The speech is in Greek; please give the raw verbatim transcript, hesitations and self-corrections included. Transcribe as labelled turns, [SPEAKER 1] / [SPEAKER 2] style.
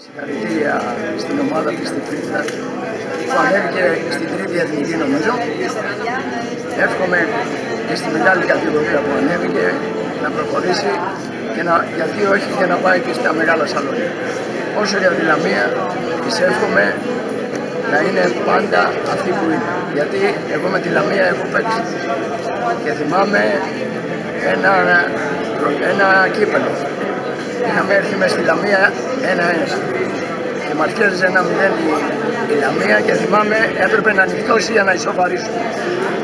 [SPEAKER 1] Συγχαρητήρια στην ομάδα της Τυφλίδας που ανέβηκε στην τρίτη εθνική νομίζω. Εύχομαι και στη μεγάλη κατηγορία που ανέβηκε να προχωρήσει και να, γιατί όχι και να πάει και στα μεγάλα σαλόνια. Όσο για τη Λαμία, της εύχομαι να είναι πάντα αυτή που είναι. Γιατί εγώ με τη Λαμία έχω παίξει και θυμάμαι ένα, ένα κύπελο. Είχαμε έρθει μες στη Λαμία ένα-ένα και μας κέρδιζε ένα μηδέν η Λαμία και θυμάμαι έπρεπε να νυχτώσει για να ισοφαρίσουμε.